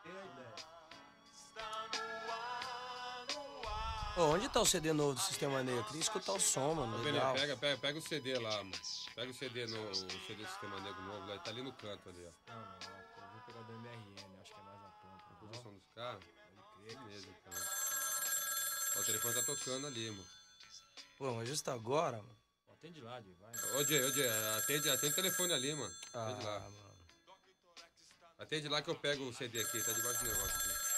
Pô, onde tá o CD novo do Sistema Negro? Eu queria escutar o som, mano. Legal. Pega o CD lá, mano. Pega o CD do Sistema Negro novo lá. Tá ali no canto ali, ó. Não, eu vou pegar o do MRN, acho que é mais na ponta. A posição dos caras? Pode crer. Beleza, então. Ó, o telefone tá tocando ali, mano. Pô, mas justo agora, mano. Atende lá, Jay, vai. Ô, Jay, atende o telefone ali, mano. Atende lá. Mano. Atende lá que eu pego o CD aqui, tá debaixo do negócio aqui.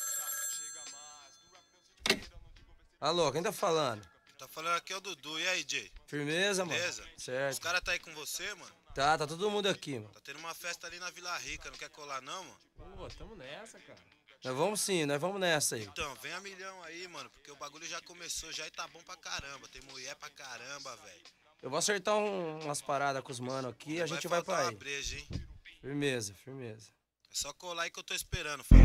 Alô, quem tá falando? Tá falando aqui é o Dudu. E aí, Jay? Firmeza, mano? Beleza? Certo. Os caras tá aí com você, mano? Tá todo mundo aqui, mano. Tá tendo uma festa ali na Vila Rica, não quer colar não, mano? Pô, tamo nessa, cara. Nós vamos sim, nós vamos nessa aí. Então, vem a milhão aí, mano, porque o bagulho já começou já e tá bom pra caramba. Tem mulher pra caramba, velho. Eu vou acertar umas paradas com os mano aqui e a gente vai pra faltar aí. uma breja, hein? Firmeza. É só colar aí que eu tô esperando, falou?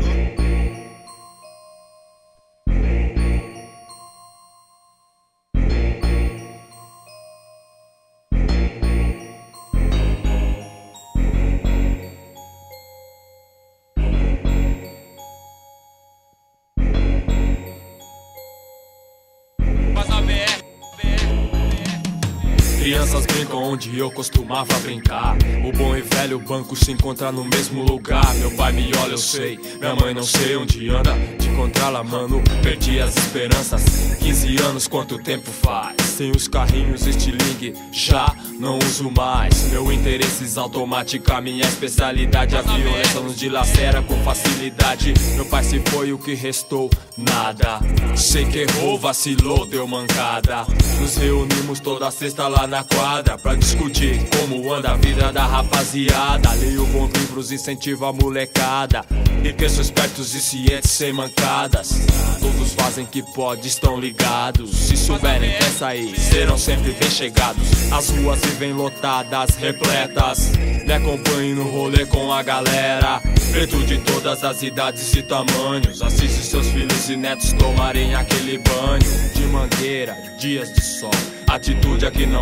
Crianças brincam onde eu costumava brincar. O bom e velho banco se encontra no mesmo lugar. Meu pai me olha, eu sei. Minha mãe não sei onde anda. De encontrá-la, mano, perdi as esperanças. 15 anos, quanto tempo faz? Sem os carrinhos estilingue, já não uso mais. Meu interesses automática, minha especialidade. A violência nos dilacera com facilidade. Meu pai se foi, o que restou? Nada. Sei que errou, vacilou, deu mancada. Nos reunimos toda sexta lá na quadra pra discutir como anda a vida da rapaziada. Leio bons livros, incentivo a molecada e cresço espertos e cientes sem mancadas. Todos fazem que pode, estão ligados. Se souberem dessa aí, serão sempre bem chegados. As ruas vivem lotadas, repletas. Me acompanhe no rolê com a galera. Preto de todas as idades e tamanhos. Assiste seus filhos e netos tomarem aquele banho de mangueira, dias de sol. Atitude aqui não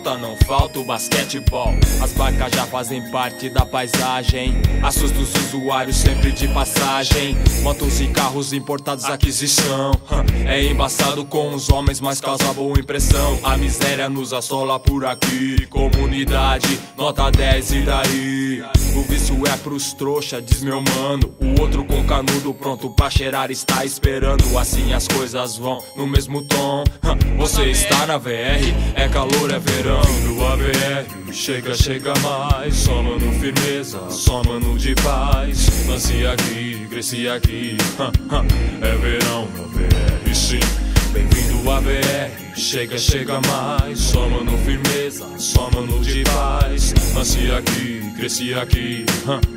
falta o basquetebol. As barcas já fazem parte da paisagem. Assusta os usuários sempre de passagem. Motos e carros importados, aquisição. É embaçado com os homens, mas causa boa impressão. A miséria nos assola por aqui. Comunidade, nota 10 e daí? O vício é pros trouxa, diz meu mano. O outro com canudo pronto pra cheirar está esperando. Assim as coisas vão no mesmo tom. Você está na VR, é calor, é verão. No ABR, chega mais. Só mano firmeza, só mano de paz. Nasci aqui, cresci aqui. É verão na BR, sim. Bem-vindo à BR, chega mais. Só mano firmeza, só mano de paz. Nasci aqui, cresci aqui.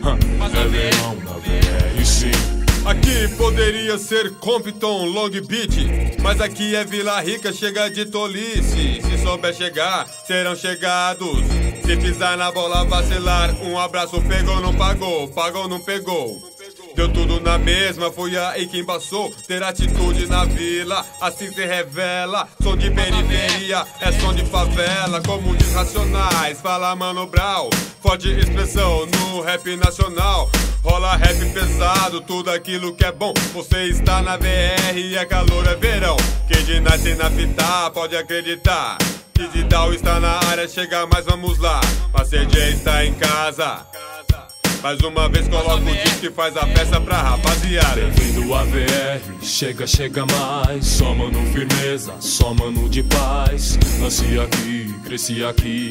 É verão na BR, sim. Aqui poderia ser Compton, Long Beach, mas aqui é Vila Rica, chega de tolice. Se souber chegar, serão chegados. Se pisar na bola, vacilar. Um abraço, pegou, não pagou, pagou, não pegou. Deu tudo na mesma, foi aí quem passou. Ter atitude na vila, assim se revela. Som de periferia, é som de favela. Como diz Racionais, fala Mano Brown. Forte expressão no rap nacional. Rola rap pesado, tudo aquilo que é bom. Você está na BR, é calor, é verão. Quem de nasce na fita, pode acreditar. Digital está na área, chega mais, vamos lá. Passeio está em casa. Mais uma vez coloca o disco e faz a festa pra rapaziada. Bem-vindo à VR, chega mais. Só mano firmeza, só mano de paz. Nasci aqui, cresci aqui.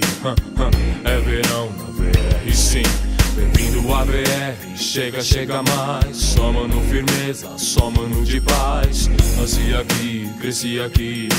É verão na VR, sim. Bem-vindo à BR, chega mais. Só mano firmeza, só mano de paz. Nasci aqui, cresci aqui.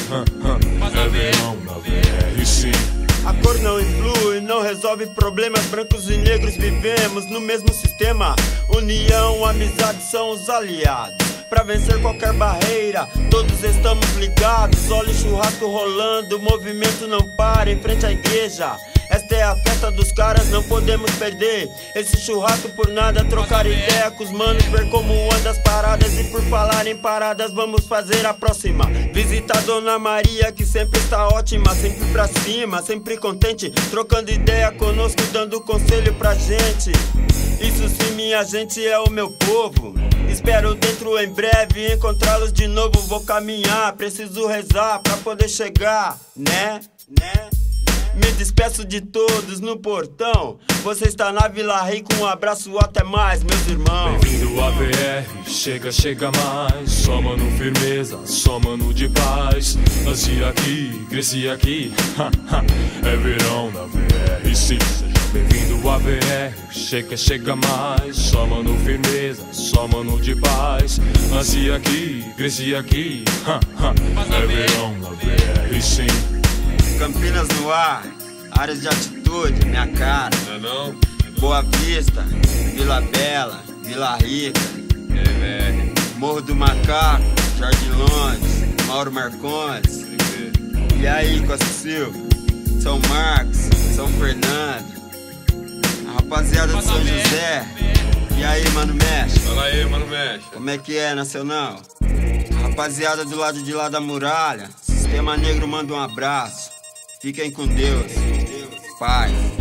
É verão na VR, sim. A cor não influi, não resolve problemas. Brancos e negros vivemos no mesmo sistema. União, amizade são os aliados. Pra vencer qualquer barreira, todos estamos ligados. Olha o churrasco rolando, o movimento não para em frente à igreja. Esta é a festa dos caras, não podemos perder esse churrasco por nada, trocar ideia com os manos, ver como anda as paradas. E por falar em paradas, vamos fazer a próxima. Visita a Dona Maria, que sempre está ótima, sempre pra cima, sempre contente, trocando ideia conosco, dando conselho pra gente. Isso sim, minha gente, é o meu povo. Espero dentro em breve encontrá-los de novo. Vou caminhar, preciso rezar pra poder chegar, né? Me despeço de todos no portão. Você está na Vila Rica, um abraço, até mais, meus irmãos. Bem-vindo à VR, chega, chega mais. Só mano firmeza, só mano de paz. Nasci aqui, cresci aqui, é verão na VR, sim. Bem-vindo à VR, chega, chega mais. Só mano firmeza, só mano de paz. Nasci aqui, cresci aqui, é verão na VR, sim. Campinas no ar, áreas de atitude, minha cara. Não? Boa Vista, Vila Bela, Vila Rica, Morro do Macaco, Jardim Londres, Mauro Marcondes. E aí, Costa Silva, São Marcos, São Fernando, a rapaziada de São José. E aí, mano mestre? Fala aí, mano mestre. Como é que é, nacional? A rapaziada do lado de lá da muralha, Sistema Negro manda um abraço. Fiquem com Deus. Paz.